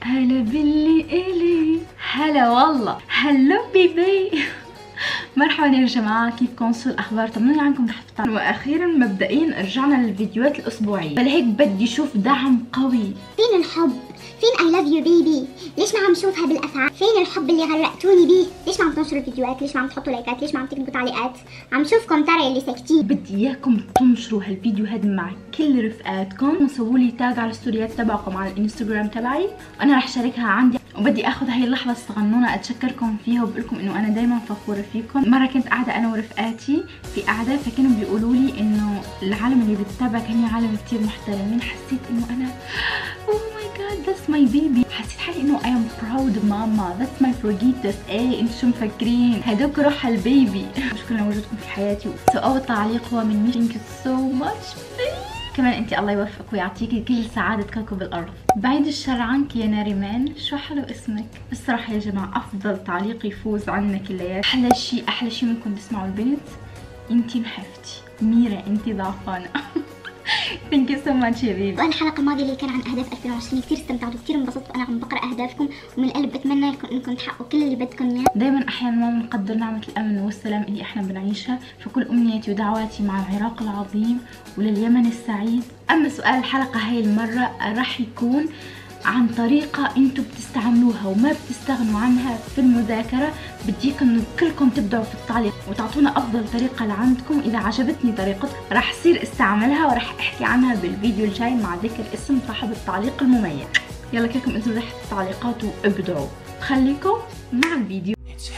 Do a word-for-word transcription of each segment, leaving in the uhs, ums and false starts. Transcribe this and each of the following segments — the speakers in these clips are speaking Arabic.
هلا باللي إلي، هلا والله، هلو بيبي. مرحبا يا جماعة، كيفكم؟ شو الأخبار؟ طمنوني عنكم تحت في التعليقات. وأخيرا مبدئيا رجعنا للفيديوهات الأسبوعية، فلهيك بدي أشوف دعم قوي. فين الحب؟ فين I love you baby؟ ليش ما عم شوفها بالأفعال؟ فين الحب اللي غرقتوني بيه؟ ليش ما عم تنشروا الفيديوهات؟ ليش ما عم تحطوا لايكات؟ ليش ما عم تكتبوا تعليقات؟ عم شوفكم ترى اللي ساكتين. بدي إياكم تنشروا هالفيديو هذا مع كل رفقاتكم، وسووا لي تاج على الستوريات تبعكم على الانستغرام تبعي، وأنا رح شاركها عندي. وبدي اخذ هاي اللحظه الصغنونه اتشكركم فيها وبقول لكم انه انا دائما فخوره فيكم. مره كنت قاعده انا ورفقاتي في قعده، فكانوا بيقولوا لي انه العالم اللي بتتابعك هني عالم كثير محترمين. حسيت انه انا اوه ماي جاد ذاتس ماي بيبي، حسيت حالي انه اي ام براود ماما، ذاتس ماي فورجيتس. ايه انتم شو مفكرين؟ هدوك روح البيبي. شكرا لوجودكم في حياتي. سو اول تعليق هو من مي ثانك يو سو ماتش. كمان انت الله يوفقك ويعطيكي كل سعادة كوكب الارض. بعيد الشر عنك يا ناريمان، شو حلو اسمك. الصراحة يا جماعة افضل تعليق يفوز عنا كليات. احلى شيء احلى شيء منكم تسمعوا البنت، انت محفتي ميرا، انت ضعفانة. ثانك يو سو ماتش يا بيبي. وانا الحلقه الماضيه اللي كان عن اهداف ألفين وعشرين كثير استمتعت وكثير انبسطت وانا عم بقرا اهدافكم، ومن القلب بتمنى انكم تحققوا كل اللي بدكم اياه. دائما احيانا ما بنقدر نعمه الامن والسلام اللي احنا بنعيشها، فكل امنياتي ودعواتي مع العراق العظيم ولليمن السعيد. اما سؤال الحلقه هاي المره راح يكون عن طريقة انتم بتستعملوها وما بتستغنوا عنها في المذاكرة. بديكم انه كلكم تبدعوا في التعليق وتعطونا افضل طريقة لعندكم. اذا عجبتني طريقتكم راح اصير استعملها وراح احكي عنها بالفيديو الجاي مع ذكر اسم صاحب التعليق المميز. يلا كلكم انزلوا تحت التعليقات وابدعوا. خليكم مع الفيديو.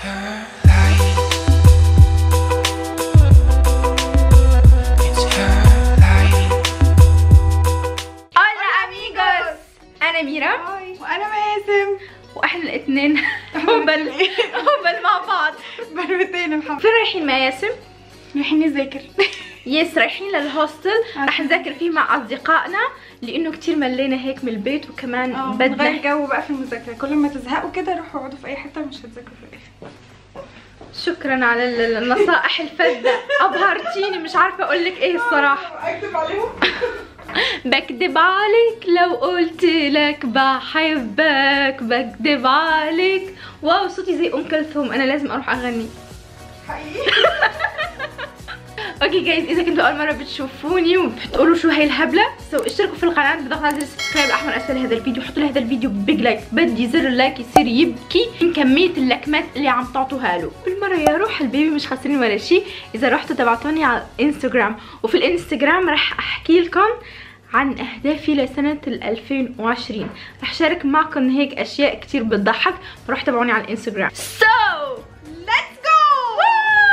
أنا ميرا وأنا ماسم، وإحنا الاثنين هبل هبل مع بعض بروتين الحمد. فين رايحين مع ياسم؟ رايحين نذاكر. يس رايحين للهوستل، رح نذاكر فيه مع أصدقائنا لأنه كتير ملينا هيك من البيت، وكمان بدنا نغير جو بقى في المذاكرة. كل ما تزهقوا كده روحوا اقعدوا في أي حتة ومش هتذاكروا في الآخر. شكرا على النصائح الفذة، أبهرتيني، مش عارفة أقول لك إيه الصراحة. أكذب عليهم؟ بكدب عليك لو قلت لك بحبك، بكدب عليك. واو صوتي زي ام كلثوم، انا لازم اروح اغني حقيقي. اوكي جايز، اذا كنتوا اول مره بتشوفوني وبتقولوا شو هي الهبله، سو اشتركوا في القناه بضغط على زر السبسكرايب الاحمر اسفل هذا الفيديو، حطوا لهذا الفيديو بيج لايك. بدي زر اللايك يصير يبكي من كميه اللكمات اللي عم تعطوها له بالمره. يا روح البيبي مش خاسرين ولا شيء اذا رحتوا تبعتوني على الانستغرام، وفي الانستغرام رح احكي لكم عن اهدافي لسنة ألفين وعشرين. رح شارك معكم هيك اشياء كتير بتضحك، فروح تابعوني على الانستغرام. سو ليتس جو.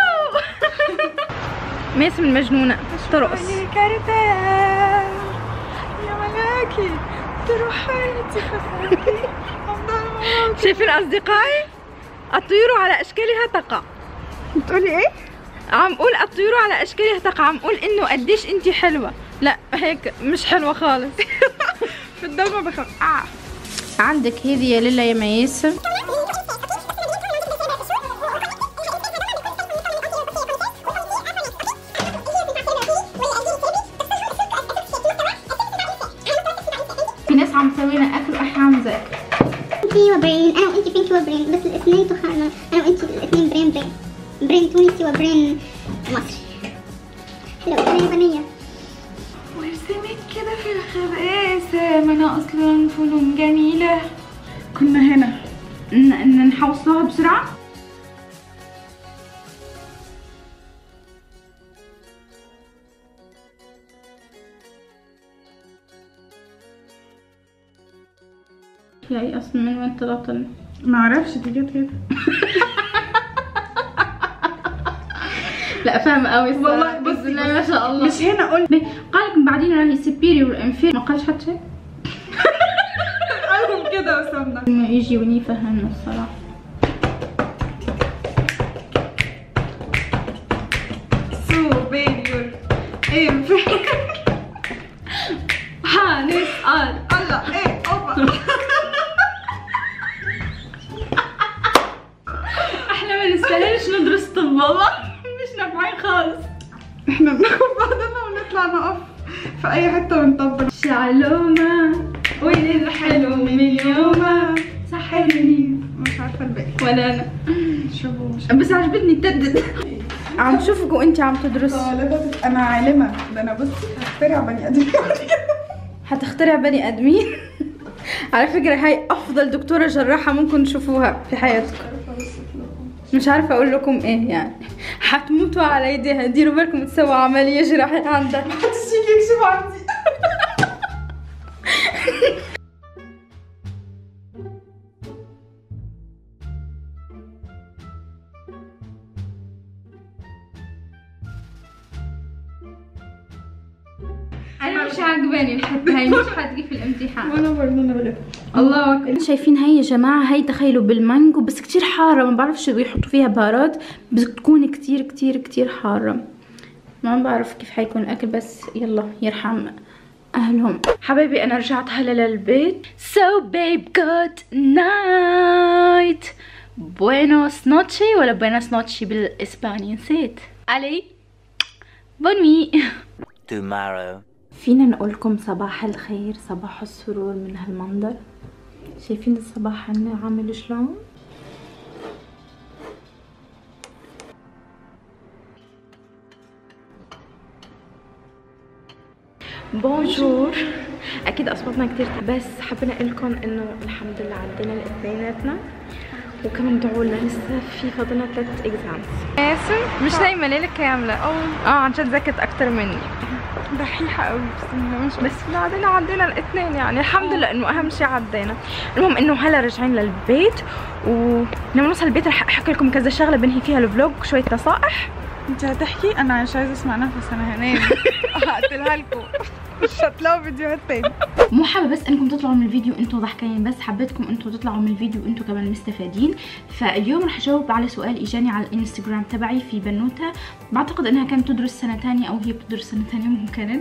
ماسم المجنونة ترقص. كارتان يا ملاكي تروحيتي خسرتي. شايفين اصدقائي؟ الطيور على اشكالها تقع. بتقولي ايه؟ عم قول الطيور على اشكالها تقع، عم قول انه قديش انتي حلوة. لا هيك مش حلوة خالص. في الضلمة بخاف. آه. عندك هذه يا ليلى يا مياسم. في ناس عم تسوي لنا اكل واحنا عم نذاكر. بينكي وبرين، انا وانتي بينكي وبرين، بس الاثنين تخانوا. انا وانتي الاثنين برين برين برين تونسي وبرين مصري. حلو انا يابانية. وارسمت كده في الخباسة، ما انا اصلا فنون جميلة. كنا هنا ان نحوصوها بسرعة. يا اصلا من وين طلعت لنا؟ ما اعرفش دي جت كده. لا فاهمة قوي والله. بصي ما شاء الله. مش هنا قلت قالك بعدين راهي سبيريور انفير، ما قالش حتى شيء. قالهم كده وسمنا ما يجي ونيفهمنا الصراحة. سوبريور انفير. هنسأل الله ايه اوبا. احنا ما نستاهلش ندرس طب والله، مش نافعين خالص. احنا بناخد بعضنا ونطلع نقف في اي حته ونطبل. شعلومة وين الحلو من يومه عارفه الباقي. ولا انا. شوفوا مش بس عجبتني التدد. عم شوفك وانت عم تدرسي. طالبة. انا عالمه، ده انا بصي هخترع بني ادمين. هتخترع بني ادمين. على فكره هاي افضل دكتوره جراحه ممكن تشوفوها في حياتكم. مش عارفه اقول لكم ايه يعني. حتموتوا على ايديها. ديروا بالكم تسووا عمليه جراحيه عندها. محدش يجي يكشف عندي. انا مش عاجباني الحته هاي، مش حتجي في الامتحان. وانا برضه انا بغير. الله اكبر. شايفين هاي يا جماعه؟ هاي تخيلوا بالمانجو، بس كتير حاره، ما بعرفش شو يحطوا فيها بهارات، بس بتكون كتير كتير كتير حاره. ما بعرف كيف حيكون الاكل، بس يلا يرحم اهلهم. حبايبي انا رجعت هلا للبيت. So babe good night. Buenos noches ولا buenas noches بالاسباني؟ نسيت. علي بونوي. tomorrow. فينا نقول لكم صباح الخير، صباح السرور من هالمنظر. شايفين الصباح عنا عامل شلون؟ بونجور. اكيد اصواتنا كتير، بس حابه اقول لكم انه الحمد لله عدينا الاثنيناتنا، وكمان ادعوا لنا لسه في فاضلنا ثلاث اكزامز. ياسم مش نايمه ليله كامله. اه عن جد ذاكرت اكثر مني. دحيحه قوي بس بس بعدين عدينا الاثنين يعني الحمد لله، انه اهم شيء عدينا. المهم انه هلا راجعين للبيت، ولما نوصل البيت رح احكي لكم كذا شغله بنهي فيها الفلوج، شويه نصائح. انت هتحكي؟ انا مش عايزه اسمع نفس، انا هنام. هقتلها لكم، مش هتلاقوا فيديوهات تاني. مو حابه بس انكم تطلعوا من الفيديو انتم ضحكانين، بس حبيتكم انتم تطلعوا من الفيديو انتم كمان مستفادين. فاليوم رح اجاوب على سؤال اجاني على الانستغرام تبعي في بنوته، بعتقد انها كانت تدرس سنه ثانيه او هي بتدرس سنه ثانيه مو كانت،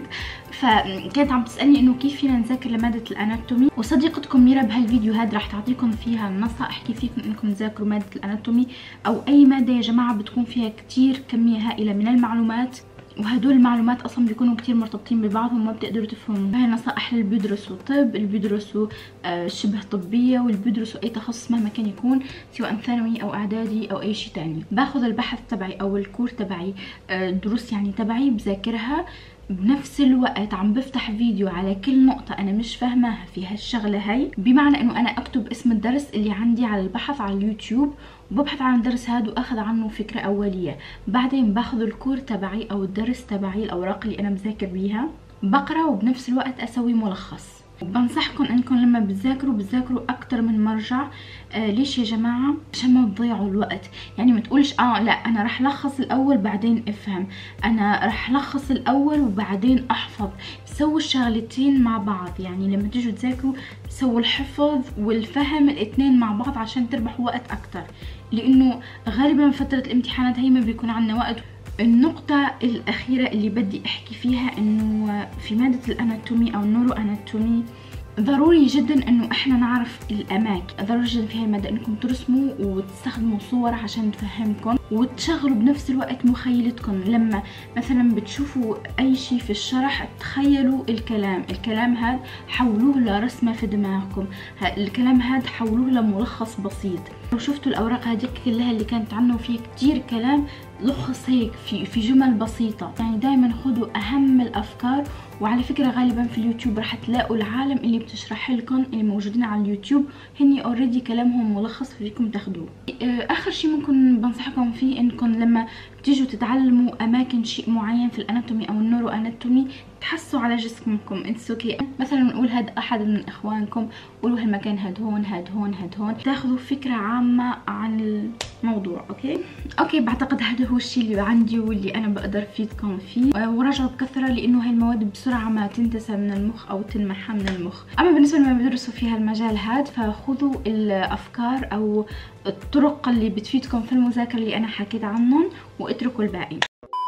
فكانت عم تسالني انه كيف فينا نذاكر لماده الاناتومي، وصديقتكم ميرا بهالفيديو هذا رح تعطيكم فيها النصائح كيف فيكم انكم تذاكروا ماده الاناتومي او اي ماده يا جماعه بتكون فيها كتير كميه هائله من المعلومات، وهدول المعلومات اصلا بيكونوا كتير مرتبطين ببعضهم وما بتقدروا تفهموا. هاي نصائح اللي بيدرسوا طب، اللي بيدرسوا آه شبه طبيه، واللي بيدرسوا اي تخصص مهما كان يكون، سواء ثانوي او اعدادي او اي شيء تاني. باخذ البحث تبعي او الكور تبعي، آه دروس يعني تبعي بذاكرها، بنفس الوقت عم بفتح فيديو على كل نقطة أنا مش فاهماها في هالشغلة هاي، بمعنى إنه أنا أكتب اسم الدرس اللي عندي على البحث على اليوتيوب، وببحث عن الدرس هذا وأخذ عنه فكرة أولية. بعدين باخذ الكور تبعي أو الدرس تبعي، الأوراق اللي أنا بذاكر بيها، بقرأ وبنفس الوقت أسوي ملخص. بنصحكم انكم لما بتذاكروا بتذاكروا اكتر من مرجع. آه ليش يا جماعه؟ عشان ما تضيعوا الوقت. يعني ما تقولش اه لا انا رح لخص الاول بعدين افهم، انا رح لخص الاول وبعدين احفظ. سووا الشغلتين مع بعض، يعني لما تيجوا تذاكروا سووا الحفظ والفهم الاثنين مع بعض عشان تربحوا وقت اكتر، لانه غالبا فتره الامتحانات هي ما بيكون عندنا وقت. النقطة الأخيرة اللي بدي أحكي فيها إنه في مادة الأناتومي أو النورو أناتومي ضروري جدا إنه إحنا نعرف الأماكن. ضروري جدا في هاي المادة إنكم ترسموا وتستخدموا صور عشان تفهمكم، وتشغلوا بنفس الوقت مخيلتكم. لما مثلا بتشوفوا أي شيء في الشرح تخيلوا الكلام، الكلام هذا حولوه لرسمة في دماغكم، الكلام هذا حولوه لملخص بسيط. لو شفتوا الأوراق هذيك كلها اللي كانت عنه وفيه كتير كلام، لخص هيك في في جمل بسيطة. يعني دايما خذوا أهم الأفكار. وعلى فكرة غالبا في اليوتيوب رح تلاقوا العالم اللي بتشرح لكم اللي موجودين على اليوتيوب هني اوريدي كلامهم ملخص فيكم تاخدوه. آخر شيء ممكن بنصحكم فيه انكم لما تيجوا تتعلموا اماكن شيء معين في الاناتومي او النورو اناتومي تحسوا على جسمكم. اتس اوكي. مثلا نقول هذا احد من اخوانكم، قولوا هالمكان هاد هون هاد هون هاد هون، تاخذوا فكره عامه عن الموضوع. اوكي اوكي بعتقد هذا هو الشيء اللي عندي واللي انا بقدر افيدكم فيه. وراجعوا بكثره لانه هاي المواد بسرعه ما تنتسى من المخ او تنمحى من المخ. اما بالنسبه لما بيدرسوا في هالمجال هذا فخذوا الافكار او الطرق اللي بتفيدكم في المذاكره اللي انا حكيت عنهم واتركوا الباقي.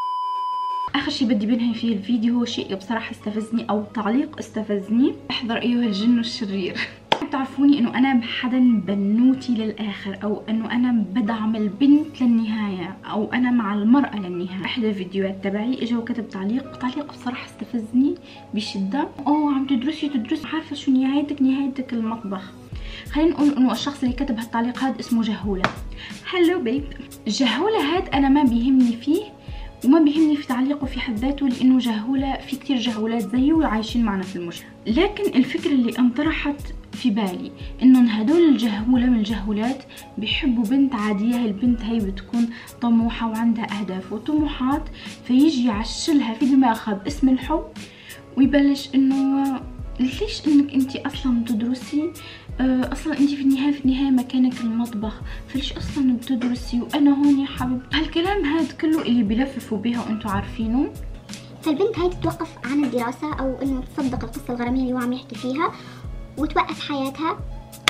اخر شيء بدي بنهي فيه الفيديو هو شيء بصراحه استفزني او تعليق استفزني. احذر ايها الجن الشرير. بتعرفوني انه انا حدا بنوتي للاخر، او انه انا بدعم البنت للنهايه، او انا مع المراه للنهايه. احدى الفيديوهات تبعي اجى وكتب تعليق، تعليق بصراحه استفزني بشده. اوه عم تدرسي تدرسي عارفه شو نهايتك؟ نهايتك المطبخ. خلينا نقول انه الشخص اللي كتب هالتعليق هذا اسمه جهولة. هلو بيب. جهولة هاد انا ما بيهمني فيه وما بيهمني في تعليقه في حد ذاته، لانه جهولة في كتير جهولات زيه وعايشين معنا في المجتمع. لكن الفكرة اللي انطرحت في بالي انه هدول الجهولة من الجهولات بيحبوا بنت عادية. البنت هي بتكون طموحة وعندها اهداف وطموحات، فيجي يعشلها في دماغها باسم الحب ويبلش انه ليش انك انتي اصلا بتدرسي، اصلا انتي في النهايه في النهايه مكانك المطبخ، فليش اصلا بتدرسي وانا هون يا حبيبتي. هالكلام هذا كله اللي بيلففوا بيها وانتوا عارفينه. فالبنت هاي تتوقف عن الدراسة او انه تصدق القصة الغرامية اللي هو عم يحكي فيها وتوقف حياتها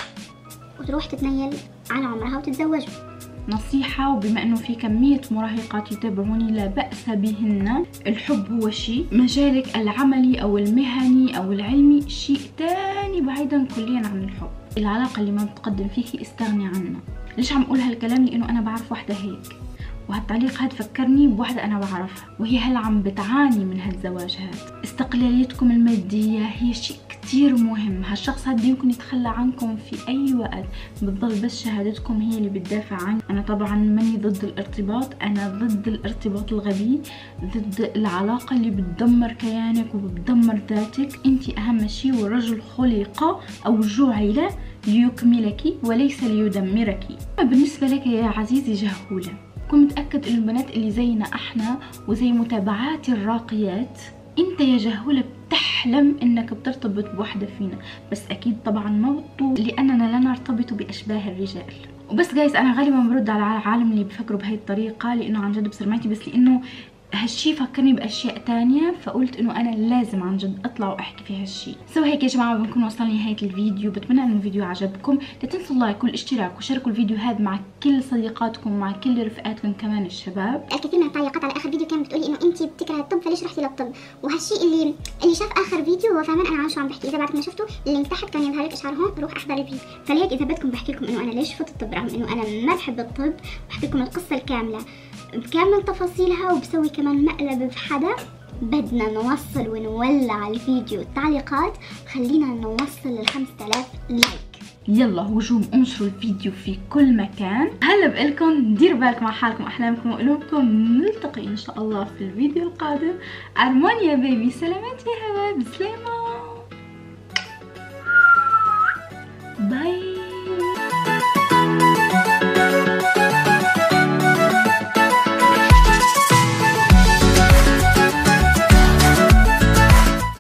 وتروح تتنيل على عمرها وتتزوجه. نصيحة، وبما انه في كمية مراهقات يتابعوني لا بأس بهن، الحب هو شيء، مجالك العملي او المهني او العلمي شيء تاني بعيدا كليا عن الحب. العلاقة اللي ما بتقدم فيكي استغني عنها. ليش عم اقول هالكلام؟ لانه انا بعرف واحدة هيك، وهالتعليق هاد فكرني بوحدة أنا بعرفها وهي هلا عم بتعاني من هالزواج هاد. استقلاليتكم المادية هي شيء كتير مهم. هالشخص هاد يمكن يتخلى عنكم في أي وقت، بتضل بس شهادتكم هي اللي بتدافع عنك. أنا طبعا ماني ضد الارتباط، أنا ضد الارتباط الغبي، ضد العلاقة اللي بتدمر كيانك وبتدمر ذاتك. انتي أهم شيء، والرجل خلق أو جعل ليكملك وليس ليدمرك. بالنسبة لك يا عزيزي جهولة، كن متأكد إن البنات اللي زينا احنا وزي متابعات الراقيات، انت يا جهولة بتحلم انك بترتبط بوحدة فينا، بس اكيد طبعا ما بطول لاننا لا نرتبط باشباه الرجال. وبس جايز انا غالبا برد على العالم اللي بفكروا بهي الطريقة، لانه عن جد بسرماتي، بس لانه هالشي فكرني باشياء تانية، فقلت انه انا لازم عن جد اطلع واحكي في هالشي. سو هيك يا جماعه بنكون وصلنا لنهايه الفيديو. بتمنى انه الفيديو عجبكم. لا تنسوا اللايك والاشتراك وشاركوا الفيديو هذا مع كل صديقاتكم ومع كل رفقاتكم كمان الشباب. الكثير من التعليقات على اخر فيديو كانت بتقولي انه انت بتكرهي الطب فليش رحتي للطب، وهالشيء اللي اللي شاف اخر فيديو هو فاهمان انا عن شو عم بحكي. اذا بعد ما شفتوا اللينك تحت كان يظهر لك اشعار هون روح احضر الفيديو. فلهيك اذا بدكم بحكي لكم انه انا ليش فوت الطب رغم انه انا ما بحب الطب، بحكي لكم القصه الكامله بكامل تفاصيلها، وبسوي كمان مقلب بحدا. بدنا نوصل ونولع الفيديو التعليقات، خلينا نوصل لل خمسة آلاف لايك. يلا هجوم، انشروا الفيديو في كل مكان. هلا بقلكم ديروا بالكم على حالكم واحلامكم وقلوبكم. نلتقي ان شاء الله في الفيديو القادم. ارمانيا بيبي، سلامات يا هباب، سلامات.